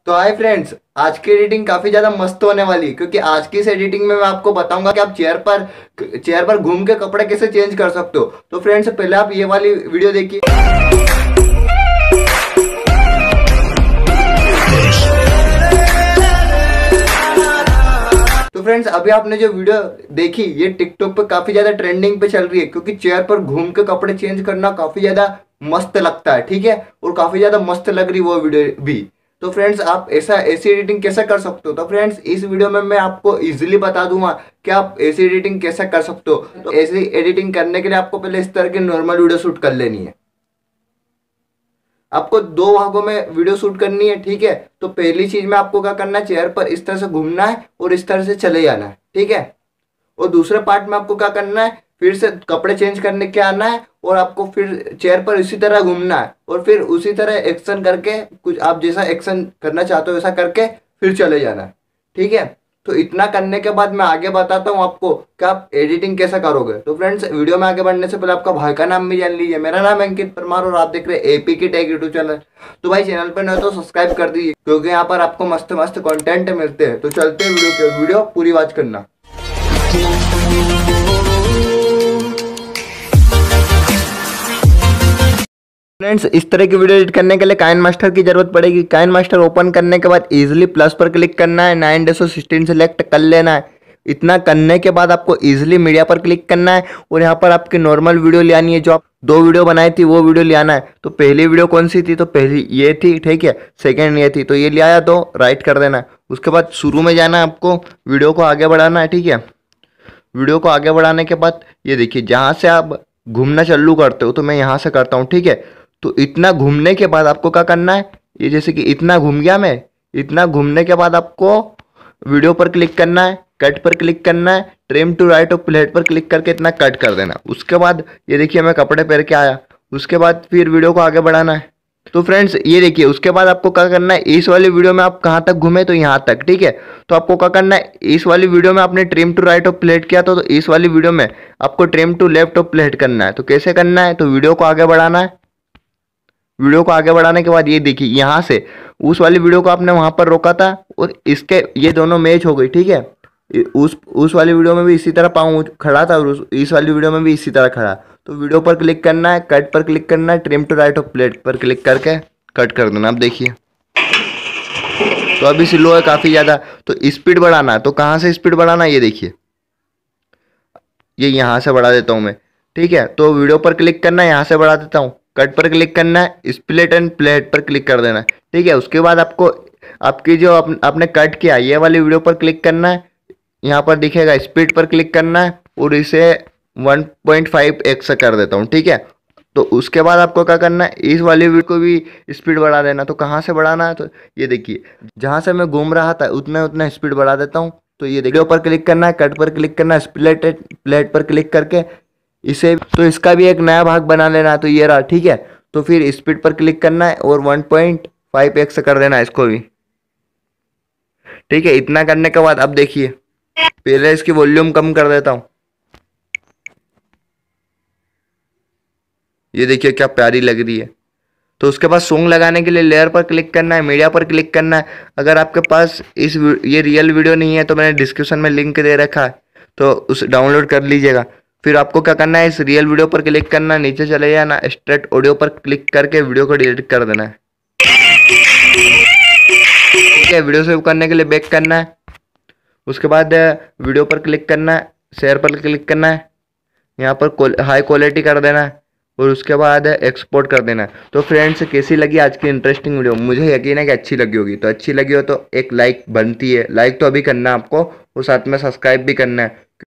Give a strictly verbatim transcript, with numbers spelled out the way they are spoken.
तो hi friends, आज की एडिटिंग काफी ज्यादा मस्त होने वाली है, क्योंकि आज की इस एडिटिंग में मैं आपको बताऊंगा कि आप चेयर पर चेयर पर घूम के कपड़े कैसे चेंज कर सकते हो। तो फ्रेंड्स, पहले आप ये वाली वीडियो देखिए। तो फ्रेंड्स, अभी आपने जो वीडियो देखी ये टिकटॉक पे काफी ज्यादा ट्रेंडिंग पे चल रही है, क्योंकि चेयर पर घूम के कपड़े चेंज करना काफी ज्यादा मस्त लगता है, ठीक है। और काफी ज्यादा मस्त लग रही वो वीडियो भी। तो फ्रेंड्स, आप ऐसा ऐसी एडिटिंग कैसे कर सकते हो, तो फ्रेंड्स इस वीडियो में मैं आपको इजीली बता दूंगा कि आप ऐसी एडिटिंग कैसे कर सकते हो। तो ऐसी एडिटिंग करने के लिए आपको पहले इस तरह की नॉर्मल वीडियो शूट कर लेनी है। आपको दो भागों में वीडियो शूट करनी है, ठीक है। तो पहली चीज में आपको क्या करना है, चेयर पर इस तरह से घूमना है और इस तरह से चले जाना है, ठीक है। और दूसरे पार्ट में आपको क्या करना है, फिर से कपड़े चेंज करने के आना है और आपको फिर चेयर पर इसी तरह घूमना है और फिर उसी तरह एक्शन करके कुछ आप जैसा एक्शन करना चाहते हो वैसा करके फिर चले जाना है, ठीक है। तो इतना करने के बाद मैं आगे बताता हूँ आपको कि आप एडिटिंग कैसे करोगे। तो फ्रेंड्स, वीडियो में आगे बढ़ने से पहले आपका भाई का नाम भी जान लीजिए। मेरा नाम अंकित परमार और आप देख रहे हैं एपी की टेक यूट्यूब चैनल। तो भाई, चैनल पर न तो सब्सक्राइब कर दीजिए, क्योंकि यहाँ पर आपको मस्त मस्त कंटेंट मिलते हैं। तो चलते हैं वीडियो के, वीडियो पूरी वॉच करना। फ्रेंड्स, इस तरह की वीडियो एडिट करने के लिए काइन मास्टर की जरूरत पड़ेगी। काइन मास्टर ओपन करने के बाद इजीली प्लस पर क्लिक करना है, नाइन डेसो सिक्सटीन सेलेक्ट कर लेना है। इतना करने के बाद आपको इजीली मीडिया पर क्लिक करना है और यहाँ पर आपकी नॉर्मल वीडियो ले आनी है। जो आप दो वीडियो बनाई थी वो वीडियो ले आना है। तो पहली वीडियो कौन सी थी, तो पहली ये थी, ठीक है। सेकेंड ये थी, तो ये ले आया तो राइट कर देना है। उसके बाद शुरू में जाना है, आपको वीडियो को आगे बढ़ाना है, ठीक है। वीडियो को आगे बढ़ाने के बाद ये देखिए, जहाँ से आप घूमना चालू करते हो, तो मैं यहाँ से करता हूँ, ठीक है। तो इतना घूमने के बाद आपको क्या करना है, ये जैसे कि इतना घूम गया मैं, इतना घूमने के बाद आपको वीडियो पर क्लिक करना है, कट पर क्लिक करना है, ट्रिम टू राइट और प्लेट पर क्लिक करके इतना कट कर देना। उसके बाद ये देखिए, मैं कपड़े पहन के आया। उसके बाद फिर वीडियो को आगे बढ़ाना है। तो फ्रेंड्स, ये देखिए, उसके बाद आपको क्या करना है, इस वाली वीडियो में आप कहाँ तक घूमे, तो यहाँ तक, ठीक है। तो आपको क्या करना है, इस वाली वीडियो में आपने ट्रिम टू राइट और प्लेट किया तो, तो इस वाली वीडियो में आपको ट्रिम टू लेफ्ट और प्लेट करना है। तो कैसे करना है, तो वीडियो को आगे बढ़ाना है। वीडियो को आगे बढ़ाने के बाद ये देखिए, यहाँ से उस वाली वीडियो को आपने वहां पर रोका था और इसके ये दोनों मैच हो गई, ठीक है। उस उस वाली वीडियो में भी इसी तरह पाँव खड़ा था और उस, इस वाली वीडियो में भी इसी तरह खड़ा। तो वीडियो पर क्लिक करना है, कट पर क्लिक करना है, ट्रिम टू राइट और प्लेट पर क्लिक करके कट कर देना। आप देखिए, तो अभी स्लो है काफ़ी ज़्यादा। तो स्पीड बढ़ाना है, तो कहाँ से स्पीड बढ़ाना है, ये देखिए, ये यहाँ से बढ़ा देता हूँ मैं, ठीक है। तो वीडियो पर क्लिक करना है, यहाँ से बढ़ा देता हूँ, कट पर क्लिक करना है, स्प्लिट एंड प्लेट पर क्लिक कर देना है, ठीक है। उसके बाद आपको आपकी जो आप, आपने कट किया ये वाली वीडियो पर क्लिक करना है। यहाँ पर दिखेगा स्पीड पर क्लिक करना है और इसे वन पॉइंट फाइव एक्स कर देता हूँ, ठीक है। तो उसके बाद आपको क्या करना है, इस वाली वीडियो को भी स्पीड बढ़ा देना। तो कहाँ से बढ़ाना है, तो ये देखिए, जहाँ से मैं घूम रहा था उतना उतना स्पीड बढ़ा देता हूँ। तो ये वीडियो पर क्लिक करना है, कट पर क्लिक करना है, स्प्लिट प्लेट पर क्लिक करके इसे, तो इसका भी एक नया भाग बना लेना है। तो ये रहा, ठीक है। तो फिर स्पीड पर क्लिक करना है और वन पॉइंट फाइव एक्स कर देना है इसको भी, ठीक है। इतना करने के बाद अब देखिए, पहले इसकी वॉल्यूम कम कर देता हूं। ये देखिए क्या प्यारी लग रही है। तो उसके बाद सॉन्ग लगाने के लिए लेयर पर क्लिक करना है, मीडिया पर क्लिक करना है। अगर आपके पास इस ये रियल वीडियो नहीं है तो मैंने डिस्क्रिप्शन में लिंक दे रखा है, तो उस डाउनलोड कर लीजिएगा। फिर आपको क्या करना है, इस रियल वीडियो पर क्लिक करना है, नीचे चले जाना, स्ट्रेट ऑडियो पर क्लिक करके वीडियो को डिलीट कर देना है, ठीक है। वीडियो सेव करने के लिए बैक करना है। उसके बाद वीडियो पर क्लिक करना है, शेयर पर क्लिक करना है, यहाँ पर हाई क्वालिटी कर देना है और उसके बाद एक्सपोर्ट कर देना है। तो फ्रेंड्स, कैसी लगी आज की इंटरेस्टिंग वीडियो, मुझे यकीन है कि अच्छी लगी होगी। तो अच्छी लगी हो तो एक लाइक बनती है, लाइक तो अभी करना है आपको और साथ में सब्सक्राइब भी करना है,